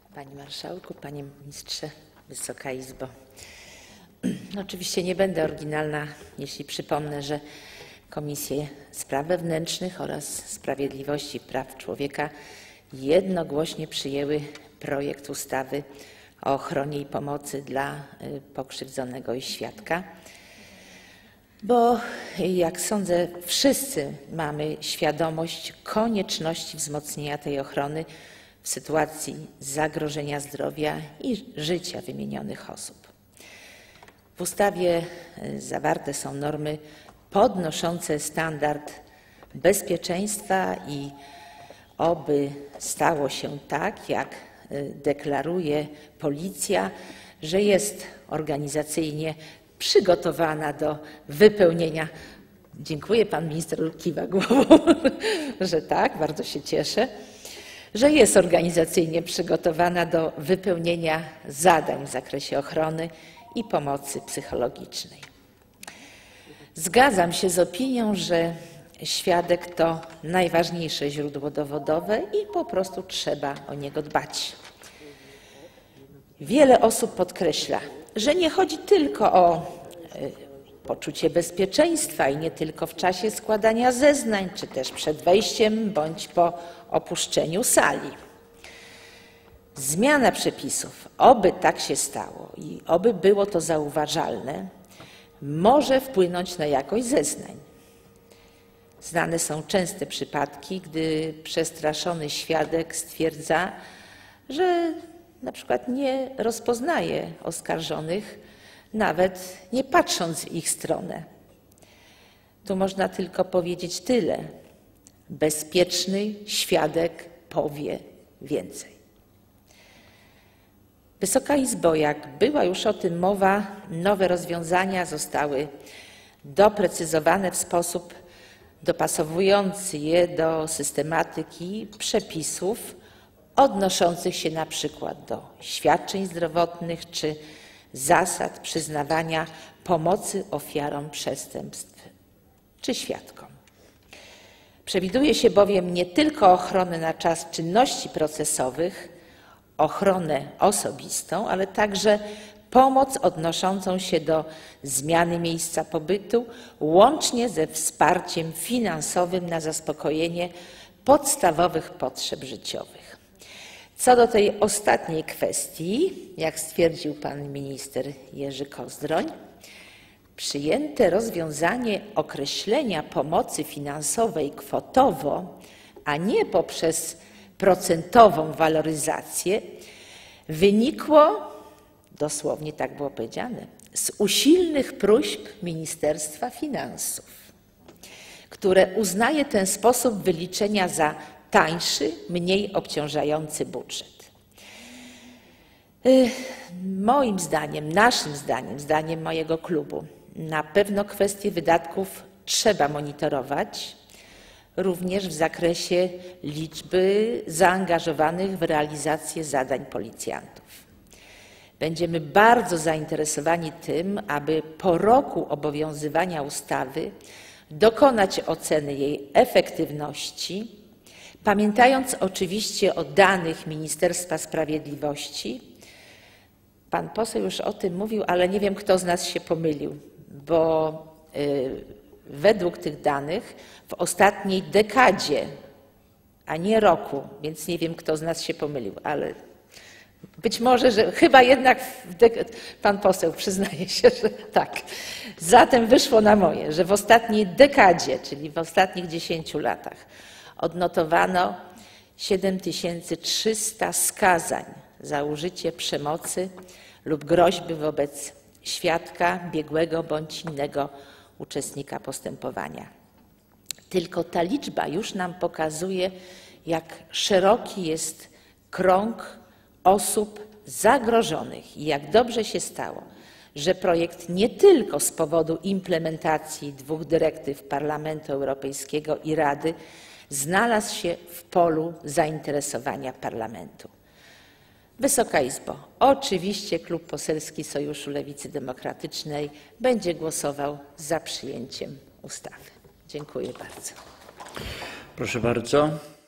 Panie Marszałku, Panie Ministrze, Wysoka Izbo. Oczywiście nie będę oryginalna, jeśli przypomnę, że Komisje Spraw Wewnętrznych oraz Sprawiedliwości i Praw Człowieka jednogłośnie przyjęły projekt ustawy o ochronie i pomocy dla pokrzywdzonego i świadka, bo jak sądzę, wszyscy mamy świadomość konieczności wzmocnienia tej ochrony w sytuacji zagrożenia zdrowia i życia wymienionych osób. W ustawie zawarte są normy podnoszące standard bezpieczeństwa i oby stało się tak, jak deklaruje Policja, że jest organizacyjnie przygotowana do wypełnienia. Dziękuję, pan minister kiwa głową, że tak, bardzo się cieszę, że jest organizacyjnie przygotowana do wypełnienia zadań w zakresie ochrony i pomocy psychologicznej. Zgadzam się z opinią, że świadek to najważniejsze źródło dowodowe i po prostu trzeba o niego dbać. Wiele osób podkreśla, że nie chodzi tylko o poczucie bezpieczeństwa i nie tylko w czasie składania zeznań, czy też przed wejściem bądź po opuszczeniu sali. Zmiana przepisów, oby tak się stało i oby było to zauważalne, może wpłynąć na jakość zeznań. Znane są częste przypadki, gdy przestraszony świadek stwierdza, że na przykład nie rozpoznaje oskarżonych, nawet nie patrząc w ich stronę. Tu można tylko powiedzieć tyle: bezpieczny świadek powie więcej. Wysoka Izbo, jak była już o tym mowa, nowe rozwiązania zostały doprecyzowane w sposób dopasowujący je do systematyki przepisów odnoszących się na przykład do świadczeń zdrowotnych czy zasad przyznawania pomocy ofiarom przestępstw czy świadkom. Przewiduje się bowiem nie tylko ochronę na czas czynności procesowych, ochronę osobistą, ale także pomoc odnoszącą się do zmiany miejsca pobytu, łącznie ze wsparciem finansowym na zaspokojenie podstawowych potrzeb życiowych. Co do tej ostatniej kwestii, jak stwierdził pan minister Jerzy Kozdroń, przyjęte rozwiązanie określenia pomocy finansowej kwotowo, a nie poprzez procentową waloryzację, wynikło, dosłownie tak było powiedziane, z usilnych próśb Ministerstwa Finansów, które uznaje ten sposób wyliczenia za tańszy, mniej obciążający budżet. Moim zdaniem, naszym zdaniem, zdaniem mojego klubu, na pewno kwestie wydatków trzeba monitorować, również w zakresie liczby zaangażowanych w realizację zadań policjantów. Będziemy bardzo zainteresowani tym, aby po roku obowiązywania ustawy dokonać oceny jej efektywności, pamiętając oczywiście o danych Ministerstwa Sprawiedliwości. Pan poseł już o tym mówił, ale nie wiem, kto z nas się pomylił, bo według tych danych w ostatniej dekadzie, a nie roku, więc nie wiem, kto z nas się pomylił, ale być może, że chyba jednak pan poseł przyznaje się, że tak. Zatem wyszło na moje, że w ostatniej dekadzie, czyli w ostatnich 10 latach, odnotowano 7300 skazań za użycie przemocy lub groźby wobec świadka, biegłego bądź innego uczestnika postępowania. Tylko ta liczba już nam pokazuje, jak szeroki jest krąg osób zagrożonych i jak dobrze się stało, że projekt nie tylko z powodu implementacji 2 dyrektyw Parlamentu Europejskiego i Rady znalazł się w polu zainteresowania Parlamentu. Wysoka Izbo, oczywiście Klub Poselski Sojuszu Lewicy Demokratycznej będzie głosował za przyjęciem ustawy. Dziękuję bardzo. Proszę bardzo.